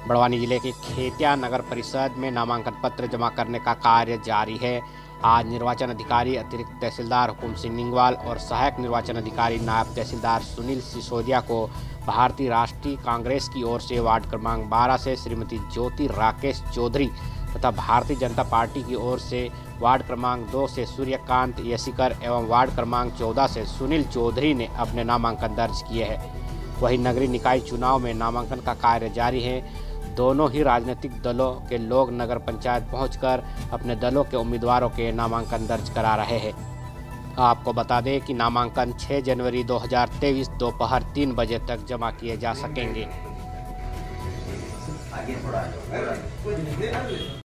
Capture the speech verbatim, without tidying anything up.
बड़वानी जिले के खेतिया नगर परिषद में नामांकन पत्र जमा करने का कार्य जारी है। आज निर्वाचन अधिकारी अतिरिक्त तहसीलदार हुकुम सिंह निंगवाल और सहायक निर्वाचन अधिकारी नायब तहसीलदार सुनील सिसोदिया को भारतीय राष्ट्रीय कांग्रेस की ओर से वार्ड क्रमांक बारह से श्रीमती ज्योति राकेश चौधरी तथा भारतीय जनता पार्टी की ओर से वार्ड क्रमांक दो से सूर्यकांत यसीकर एवं वार्ड क्रमांक चौदह से सुनील चौधरी ने अपने नामांकन दर्ज किए हैं। वहीं नगरीय निकाय चुनाव में नामांकन का कार्य जारी है। दोनों ही राजनीतिक दलों के लोग नगर पंचायत पहुंचकर अपने दलों के उम्मीदवारों के नामांकन दर्ज करा रहे हैं। आपको बता दें कि नामांकन छह जनवरी दो हज़ार तेईस दोपहर तीन बजे तक जमा किए जा सकेंगे।